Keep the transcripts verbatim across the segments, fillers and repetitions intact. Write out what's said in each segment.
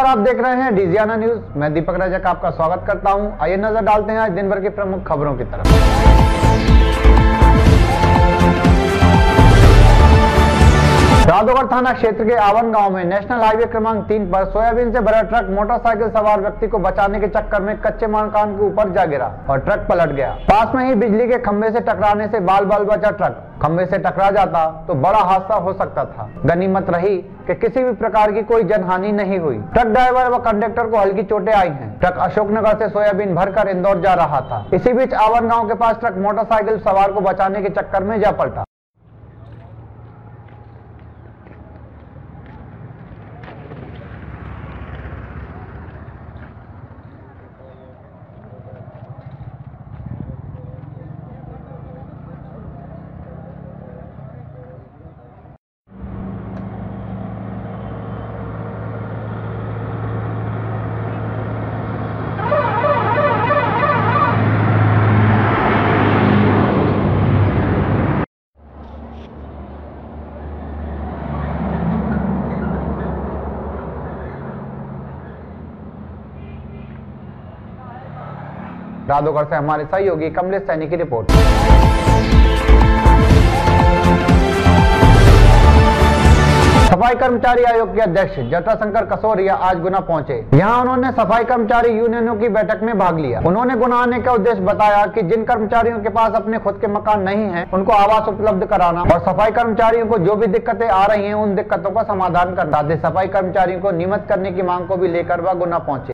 आप देख रहे हैं डिजियाना न्यूज। मैं दीपक रजक आपका स्वागत करता हूं। आइए नजर डालते हैं आज दिन भर की प्रमुख खबरों की तरफ। राधोगढ़ थाना क्षेत्र के आवन गांव में नेशनल हाईवे क्रमांक तीन पर सोयाबीन से भरा ट्रक मोटरसाइकिल सवार व्यक्ति को बचाने के चक्कर में कच्चे मकान के ऊपर जा गिरा और ट्रक पलट गया। पास में ही बिजली के खंभे से टकराने से बाल बाल बचा ट्रक। खंभे से टकरा जाता तो बड़ा हादसा हो सकता था। गनीमत रही कि किसी भी प्रकार की कोई जनहानि नहीं हुई। ट्रक ड्राइवर व कंडक्टर को हल्की चोटें आई हैं। ट्रक अशोकनगर से सोयाबीन भरकर इंदौर जा रहा था। इसी बीच आवन गांव के पास ट्रक मोटरसाइकिल सवार को बचाने के चक्कर में जा पलटा। राधोगढ़ से हमारे सहयोगी कमलेश सैनी की रिपोर्ट। सफाई कर्मचारी आयोग के अध्यक्ष जटाशंकर कसोरिया आज गुना पहुंचे। यहां उन्होंने सफाई कर्मचारी यूनियनों की बैठक में भाग लिया। उन्होंने गुना आने का उद्देश्य बताया कि जिन कर्मचारियों के पास अपने खुद के मकान नहीं हैं, उनको आवास उपलब्ध कराना और सफाई कर्मचारियों को जो भी दिक्कतें आ रही हैं, उन दिक्कतों का समाधान करना। सफाई कर्मचारियों को नियमित करने की मांग को भी लेकर वह गुना पहुंचे।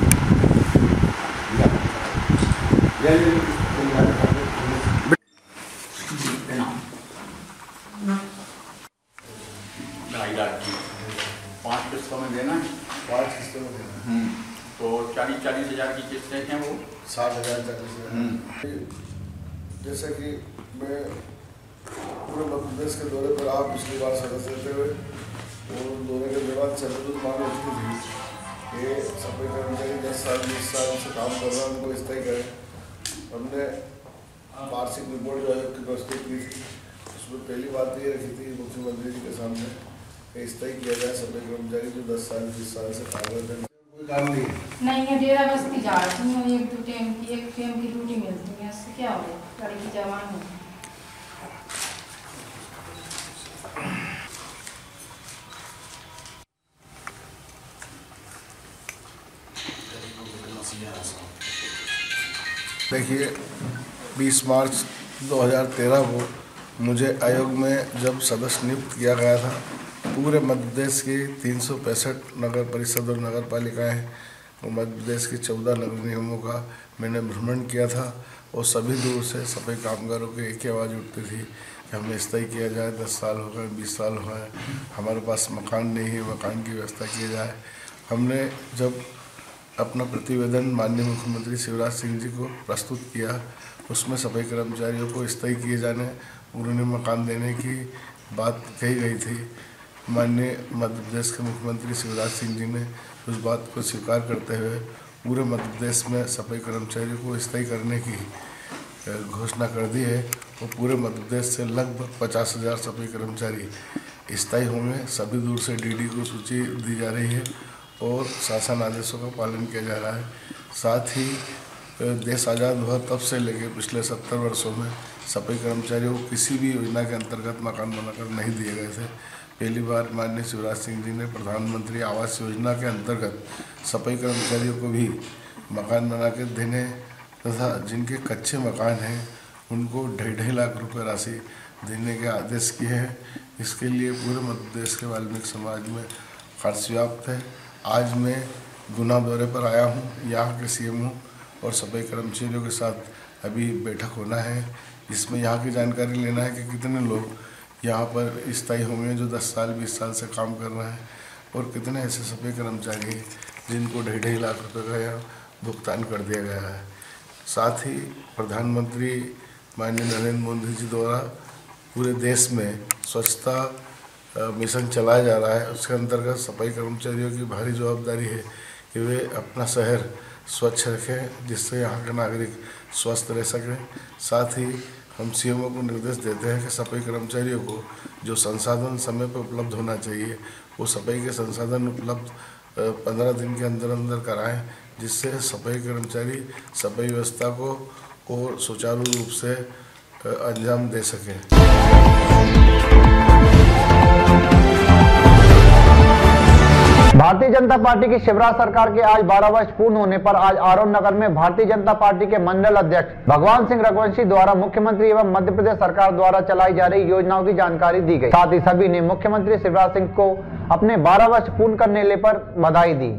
ढाई लाख की पाँच किस्तों में देना है। पाँच किस्तों में देना है तो चालीस चालीस हजार की किस्तें हैं, वो साठ हजार चालीस हजार। जैसे कि मैं पूरे मध्य प्रदेश के दौरे पर आप पिछली बार सदस्य रहते हुए और दौरे के दौरान सर्वोच्च मांग उठती थी कि सफाई कर्मचारी दस साल बीस साल से काम कर रहा है, उनको स्थायी करें। हमने वार्षिक रिपोर्ट जो आयोग की प्रस्तुत की थी, उसमें पहली बात ये रखी थी मुख्यमंत्री जी के सामने कि स्थायी किया जाए सफाई कर्मचारी जो दस साल बीस साल से काम करते हैं। कोई काम नहीं है नहीं है। डेरा बस्ती जा रही हूँ, एक दो टाइम की एक टाइम की ड्यूटी मिलती है, इससे क्या हो गाड़ी की जवान है। देखिए, बीस मार्च दो हज़ार तेरह को मुझे आयोग में जब सदस्य नियुक्त किया गया था, पूरे मध्य प्रदेश की तीन सौ पैंसठ नगर परिषद और नगर पालिकाएँ और मध्य प्रदेश की चौदह नगर निगमों का मैंने भ्रमण किया था और सभी दूर से सफाई कामगारों की एक ही आवाज़ उठती थी कि हमें स्थायी किया जाए। दस साल हो गए, बीस साल हो गए, हमारे पास मकान नहीं है, मकान की व्यवस्था की जाए। हमने जब अपना प्रतिवेदन माननीय मुख्यमंत्री शिवराज सिंह जी को प्रस्तुत किया, उसमें सफाई कर्मचारियों को स्थायी किए जाने, उन्होंने मकान देने की बात कही गई थी। माननीय मध्य प्रदेश के मुख्यमंत्री शिवराज सिंह जी ने उस बात को स्वीकार करते हुए पूरे मध्य प्रदेश में सफाई कर्मचारियों को स्थायी करने की घोषणा कर दी है और पूरे मध्य प्रदेश से लगभग पचास हज़ार सफाई कर्मचारी स्थायी होंगे। सभी दूर से डी डी को सूची दी जा रही है और शासन आदेशों का पालन किया जा रहा है। साथ ही देश आज़ाद हुआ तब से लेकर पिछले सत्तर वर्षों में सफाई कर्मचारियों को किसी भी योजना के अंतर्गत मकान बनाकर नहीं दिए गए थे। पहली बार माननीय शिवराज सिंह जी ने प्रधानमंत्री आवास योजना के अंतर्गत सफाई कर्मचारियों को भी मकान बना के देने तथा जिनके कच्चे मकान हैं उनको ढाई ढाई लाख रुपए राशि देने के आदेश किए हैं। इसके लिए पूरे मध्य प्रदेश के वाल्मीकि समाज में हर्ष व्याप्त है। आज मैं गुना दौरे पर आया हूँ, यहाँ के सी एम हूँ और सफाई कर्मचारियों के साथ अभी बैठक होना है। इसमें यहाँ की जानकारी लेना है कि कितने लोग यहाँ पर स्थायी होंगे जो दस साल बीस साल से काम कर रहे हैं और कितने ऐसे सफाई कर्मचारी हैं जिनको ढाई ढाई लाख रुपए का यहाँ भुगतान कर दिया गया है। साथ ही प्रधानमंत्री माननीय नरेंद्र मोदी जी द्वारा पूरे देश में स्वच्छता मिशन चलाया जा रहा है। उसके अंतर्गत सफाई कर्मचारियों की भारी जवाबदारी है कि वे अपना शहर स्वच्छ रखें जिससे यहाँ के नागरिक स्वस्थ रह सकें। साथ ही हम सी एम ओ को निर्देश देते हैं कि सफाई कर्मचारियों को जो संसाधन समय पर उपलब्ध होना चाहिए वो सफाई के संसाधन उपलब्ध पंद्रह दिन के अंदर अंदर कराएं, जिससे सफाई कर्मचारी सफाई व्यवस्था को और सुचारू रूप से अंजाम दे सकें। भारतीय जनता पार्टी की शिवराज सरकार के आज बारह वर्ष पूर्ण होने पर आज आरोन नगर में भारतीय जनता पार्टी के मंडल अध्यक्ष भगवान सिंह रघुवंशी द्वारा मुख्यमंत्री एवं मध्य प्रदेश सरकार द्वारा चलाई जा रही योजनाओं की जानकारी दी गई। साथ ही सभी ने मुख्यमंत्री शिवराज सिंह को अपने बारह वर्ष पूर्ण करने पर बधाई दी।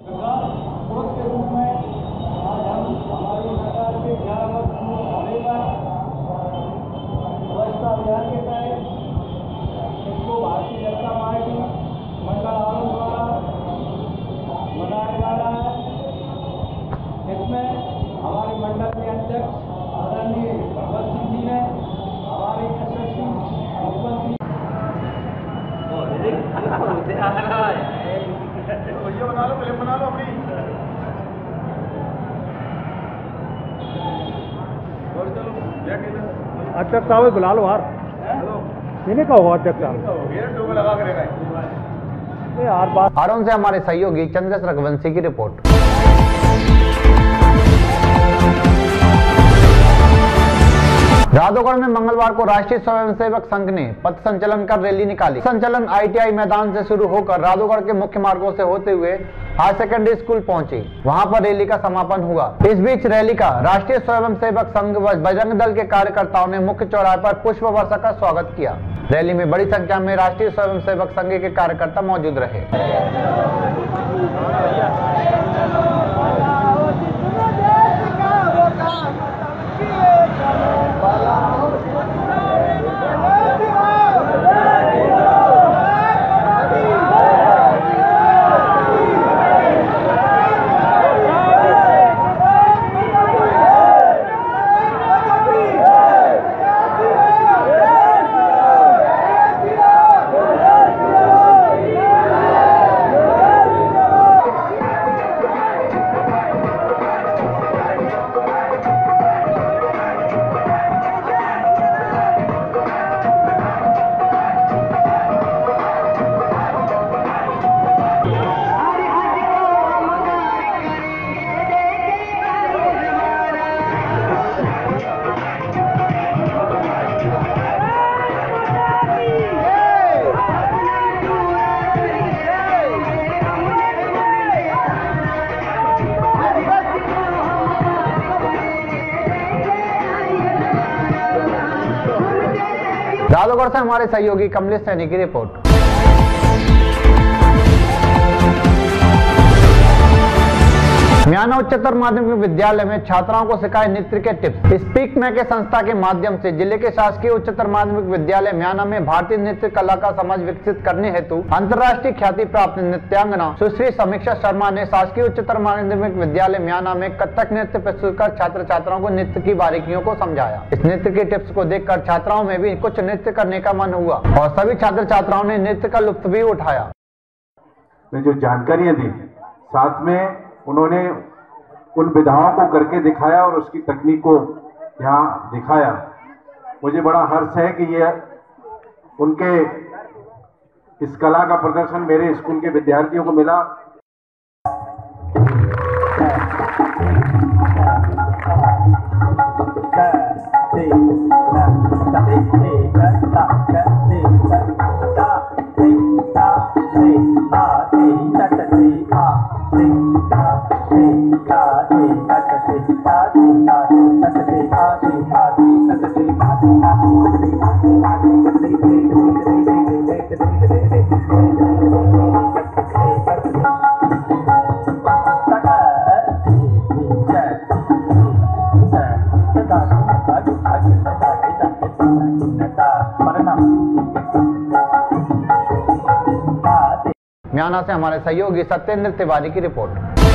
अध्यक्ष साहब बुला लो यार, इन्हें का होगा अध्यक्ष साहब यार बात। आरोन से हमारे सहयोगी चंद्रेश रघुवंशी की रिपोर्ट। राधोगढ़ में मंगलवार को राष्ट्रीय स्वयंसेवक संघ ने पथ संचलन कर रैली निकाली। संचलन आईटीआई मैदान से शुरू होकर राधोगढ़ के मुख्य मार्गों से होते हुए हायर सेकेंडरी स्कूल पहुंची। वहां पर रैली का समापन हुआ। इस बीच रैली का राष्ट्रीय स्वयंसेवक संघ व बजरंग दल के कार्यकर्ताओं ने मुख्य चौराहे पर पुष्प वर्षा का स्वागत किया। रैली में बड़ी संख्या में राष्ट्रीय स्वयंसेवक संघ के कार्यकर्ता मौजूद रहे। राधोगढ़ से हमारे सहयोगी कमलेश सैनी की रिपोर्ट। म्याना उच्चतर माध्यमिक विद्यालय में छात्राओं को सिखाए नृत्य के टिप्स। स्पीक मैं के संस्था के माध्यम से जिले के शासकीय उच्चतर माध्यमिक विद्यालय म्याना में भारतीय नृत्य कला का समझ विकसित करने हेतु अंतर्राष्ट्रीय ख्याति प्राप्त नृत्यांगना सुश्री समीक्षा शर्मा ने शासकीय उच्चतर माध्यमिक विद्यालय म्याना में कथक नृत्य प्रस्तुत कर छात्र छात्राओं को नृत्य की बारीकियों को समझाया। इस नृत्य के टिप्स को देखकर छात्राओं में भी कुछ नृत्य करने का मन हुआ और सभी छात्र छात्राओं ने नृत्य का लुत्फ भी उठाया। जो जानकारियां दी, साथ में उन्होंने उन विधाओं को करके दिखाया और उसकी तकनीक को यहाँ दिखाया। मुझे बड़ा हर्ष है कि ये उनके इस कला का प्रदर्शन मेरे स्कूल के विद्यार्थियों को मिला। म्याना से हमारे सहयोगी सत्येंद्र तिवारी की रिपोर्ट।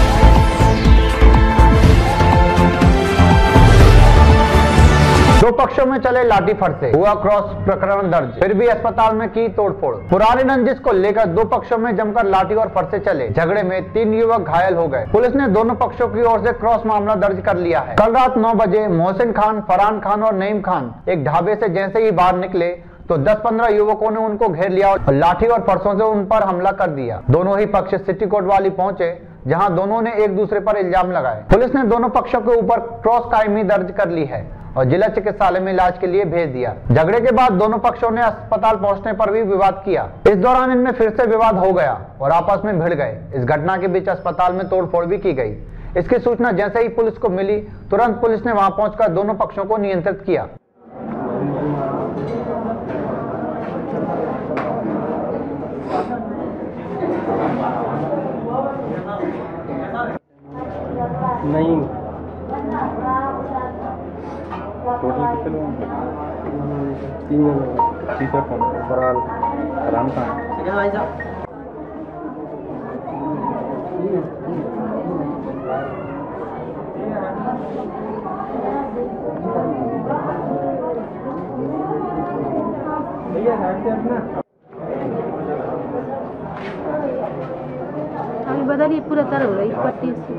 दो पक्षों में चले लाठी फरसे, हुआ क्रॉस प्रकरण दर्ज, फिर भी अस्पताल में की तोड़फोड़। पुरानी रंजिश को लेकर दो पक्षों में जमकर लाठी और फरसे चले। झगड़े में तीन युवक घायल हो गए। पुलिस ने दोनों पक्षों की ओर से क्रॉस मामला दर्ज कर लिया है। कल रात नौ बजे मोहसिन खान, फरहान खान और नईम खान एक ढाबे से जैसे ही बाहर निकले तो दस पंद्रह युवकों ने उनको घेर लिया और लाठी और फरसों से उन पर हमला कर दिया। दोनों ही पक्ष सिटी कोतवाली पहुंचे, जहां दोनों ने एक दूसरे पर इल्जाम लगाए। पुलिस ने दोनों पक्षों के ऊपर क्रॉस कायमी दर्ज कर ली है और जिला चिकित्सालय में इलाज के लिए भेज दिया। झगड़े के बाद दोनों पक्षों ने अस्पताल पहुंचने पर भी विवाद किया। इस दौरान इनमें फिर से विवाद हो गया और आपस में भिड़ गए। इस घटना के बीच अस्पताल में तोड़फोड़ भी की गई। इसकी सूचना जैसे ही पुलिस को मिली, तुरंत पुलिस ने वहां पहुंचकर दोनों पक्षों को नियंत्रित किया। नहीं टोटल कितने लोग तीन लोग तीसरा कौन फरहान फरहान कहाँ भैया साइड से अपना अभी बदलिए पूरा तरह हो रही पट्टी से।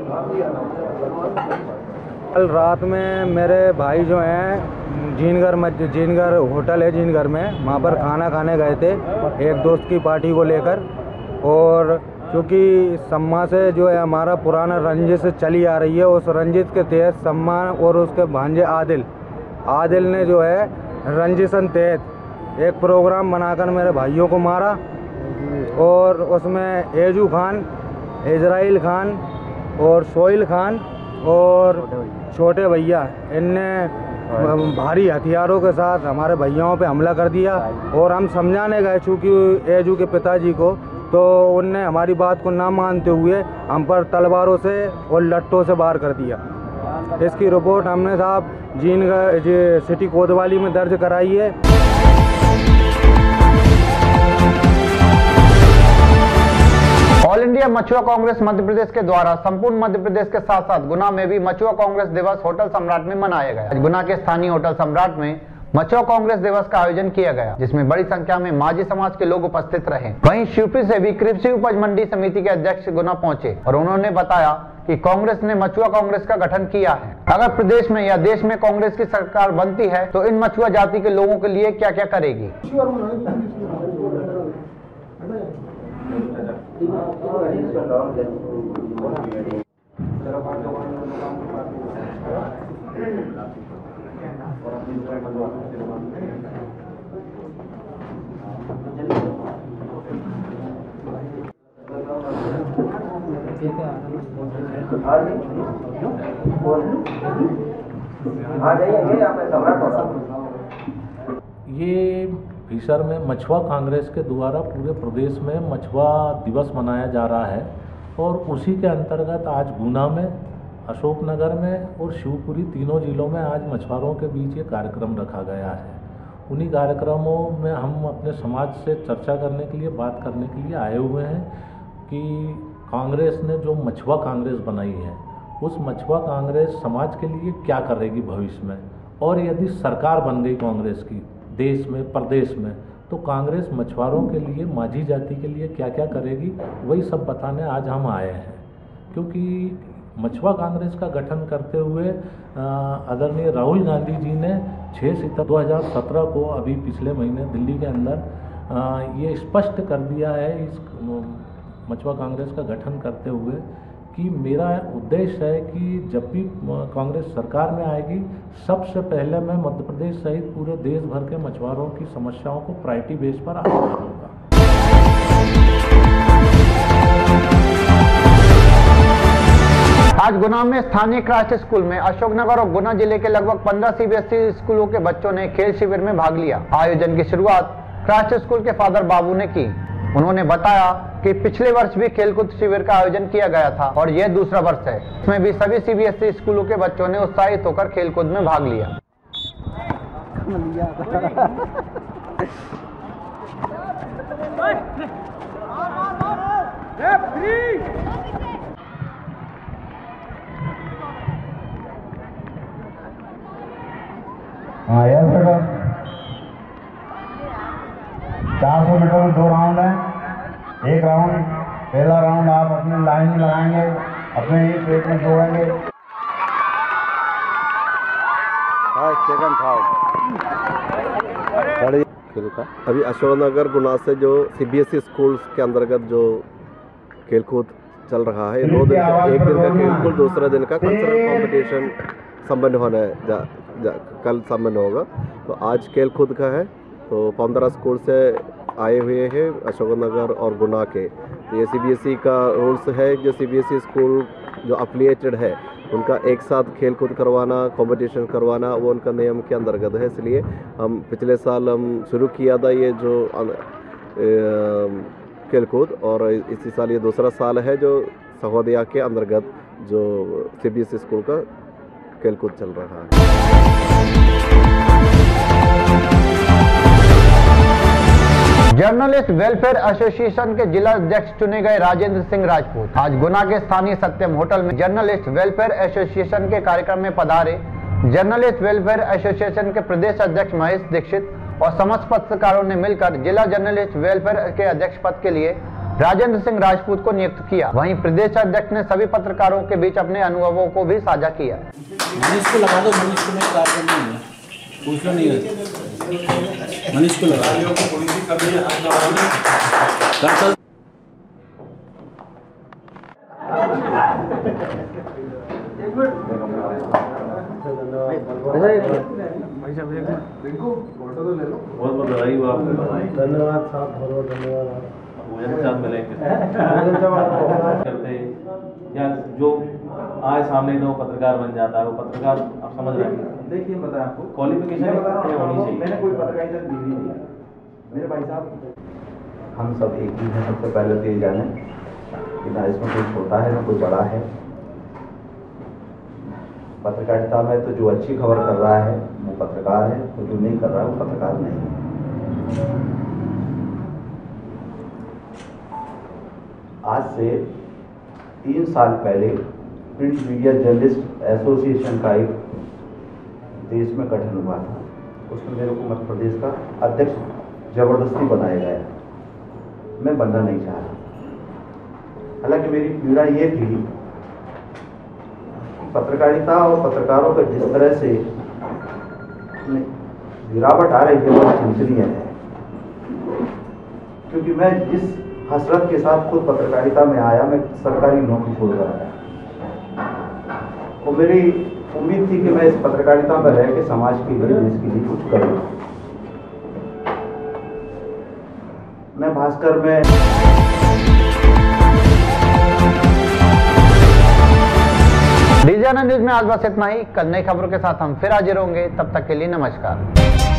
कल रात में मेरे भाई जो हैं जीनगर मस्जिद जीनगर होटल है जीनगर में, वहाँ पर खाना खाने गए थे एक दोस्त की पार्टी को लेकर। और क्योंकि सम्मा से जो है हमारा पुराना रंजिश चली आ रही है, उस रंजिश के तहत सम्मा और उसके भांजे आदिल आदिल ने जो है रंजिशन तहत एक प्रोग्राम बनाकर मेरे भाइयों को मारा। और उसमें एजू खान, इजराइल खान और सोइल खान और छोटे भैया, इनने भारी हथियारों के साथ हमारे भैयाओं पे हमला कर दिया। और हम समझाने गए चूँकि एजू के पिताजी को, तो उनने हमारी बात को ना मानते हुए हम पर तलवारों से और लट्टों से वार कर दिया। इसकी रिपोर्ट हमने साहब जीनगर सिटी कोतवाली में दर्ज कराई है। ऑल इंडिया मछुआ कांग्रेस मध्य प्रदेश के द्वारा संपूर्ण मध्य प्रदेश के साथ साथ गुना में भी मछुआ कांग्रेस दिवस होटल सम्राट में मनाया गया। गुना के स्थानीय होटल सम्राट में मछुआ कांग्रेस दिवस का आयोजन किया गया, जिसमें बड़ी संख्या में माझी समाज के लोग उपस्थित रहे। वहीं शिवपुरी से भी कृषि उपज मंडी समिति के अध्यक्ष गुना पहुंचे और उन्होंने बताया कि कांग्रेस ने मछुआ कांग्रेस का गठन किया है। अगर प्रदेश में या देश में कांग्रेस की सरकार बनती है तो इन मछुआ जाति के लोगों के लिए क्या क्या करेगी। ये भीसर में मछुआ कांग्रेस के द्वारा पूरे प्रदेश में मछुआ दिवस मनाया जा रहा है और उसी के अंतर्गत आज गुना में, अशोकनगर में और शिवपुरी तीनों जिलों में आज मछुआरों के बीच ये कार्यक्रम रखा गया है। उन्हीं कार्यक्रमों में हम अपने समाज से चर्चा करने के लिए, बात करने के लिए आए हुए हैं कि कांग्रेस ने जो मछुआ कांग्रेस बनाई है, उस मछुआ कांग्रेस समाज के लिए क्या करेगी भविष्य में, और यदि सरकार बन गई कांग्रेस की देश में, प्रदेश में, तो कांग्रेस मछुआरों के लिए, माझी जाति के लिए क्या क्या करेगी, वही सब बताने आज हम आए हैं। क्योंकि मछुआ कांग्रेस का गठन करते हुए आदरणीय राहुल गांधी जी ने छह सितंबर दो हज़ार सत्रह को, अभी पिछले महीने दिल्ली के अंदर आ, ये स्पष्ट कर दिया है इस मछुआ कांग्रेस का गठन करते हुए कि मेरा उद्देश्य है कि जब भी कांग्रेस सरकार में आएगी, सबसे पहले मैं मध्य प्रदेश सहित पूरे देश भर के मछुआरों की समस्याओं को प्रायोरिटी बेस पर आगे बढ़ाऊंगा। आज गुना में स्थानीय क्राइस्ट स्कूल में अशोकनगर और गुना जिले के लगभग पंद्रह सीबीएसई स्कूलों के बच्चों ने खेल शिविर में भाग लिया। आयोजन की शुरुआत क्राइस्ट स्कूल के फादर बाबू ने की। उन्होंने बताया कि पिछले वर्ष भी खेलकूद शिविर का आयोजन किया गया था और यह दूसरा वर्ष है। इसमें भी सभी सीबीएसई स्कूलों के बच्चों ने उत्साहित होकर खेलकूद में भाग लिया। हाँ यस बेटा, चार सौ मीटर में दो राउंड है। एक राउंड, पहला राउंड आप अपने लाइन में लगाएंगे, अपने ही पेट में जोड़ेंगे। सेकंड खेल का। अभी अशोकनगर गुना से जो सीबीएसई स्कूल्स के अंतर्गत जो खेलकूद चल रहा है, दो दिन का, एक दिन का खेलकूद, दूसरा दिन का कल्चरल कंपटीशन संपन्न होना है, जा, जा, कल संपन्न होगा। तो आज खेलकूद का है, तो पंद्रह स्कूल से आए हुए हैं अशोकनगर और गुना के। तो ये सीबीएसई का रूल्स है, जो सीबीएसई स्कूल जो अफिलिएटेड है उनका एक साथ खेलकूद करवाना, कंपटीशन करवाना, वो उनका नियम के अंतर्गत है। इसलिए हम पिछले साल हम शुरू किया था ये जो खेलकूद, और इसी साल ये दूसरा साल है जो सहोदया के अंतर्गत जो सीबीएसई स्कूल का खेलकूद चल रहा है। जर्नलिस्ट वेलफेयर एसोसिएशन के जिला अध्यक्ष चुने गए राजेंद्र सिंह राजपूत आज गुना के स्थानीय सत्यम होटल में जर्नलिस्ट वेलफेयर एसोसिएशन के कार्यक्रम में पधारे। जर्नलिस्ट वेलफेयर एसोसिएशन के प्रदेश अध्यक्ष महेश दीक्षित और समस्त पत्रकारों ने मिलकर जिला जर्नलिस्ट वेलफेयर के अध्यक्ष पद के लिए राजेंद्र सिंह राजपूत को नियुक्त किया। वहीं प्रदेश अध्यक्ष ने सभी पत्रकारों के बीच अपने अनुभवों को भी साझा किया। मनीष को लगा दो, मनीष को मैं कार्य नहीं है, पूछ लो नहीं है, मनीष को लगा बहुत बहुत बधाई हो आपको। धन्यवाद साहब, बहुत धन्यवाद। भोजन के साथ मिलेंगे करते या जो आए सामने तो पत्रकार बन जाता है, वो पत्रकार आप समझ रहे हैं। देखिए पता है आपको क्वालिफिकेशन होनी चाहिए। मैंने कोई पत्रकारिता डिग्री नहीं है मेरे भाई साहब। हम सब एक ही हैं। सबसे पहले तो ये जाने कि ना इसमें कोई छोटा है ना कोई बड़ा है। पत्रकारिता में तो जो अच्छी खबर कर रहा है वो पत्रकार है, और जो नहीं कर रहा है वो पत्रकार नहीं है। आज से तीन साल पहले प्रिंट मीडिया जर्नलिस्ट एसोसिएशन का एक देश में गठन हुआ था। उसमें मेरे को मध्य प्रदेश का अध्यक्ष जबरदस्ती बनाया गया। मैं बनना नहीं चाह रहा। हालांकि मेरी पीड़ा ये थी कि पत्रकारिता और पत्रकारों पर जिस तरह से गिरावट आ रही है वो चिंतनीय है। क्योंकि मैं जिस हसरत के साथ खुद पत्रकारिता में आया, मैं सरकारी नौकरी छोड़ कर आया, और मेरी उम्मीद थी कि मैं इस पत्रकारिता में रह के समाज के लिए, देश के लिए कुछ करूँ। मैं भास्कर में डीजे न्यूज में आज बस इतना ही। कल नई खबरों के साथ हम फिर हाजिर होंगे। तब तक के लिए नमस्कार।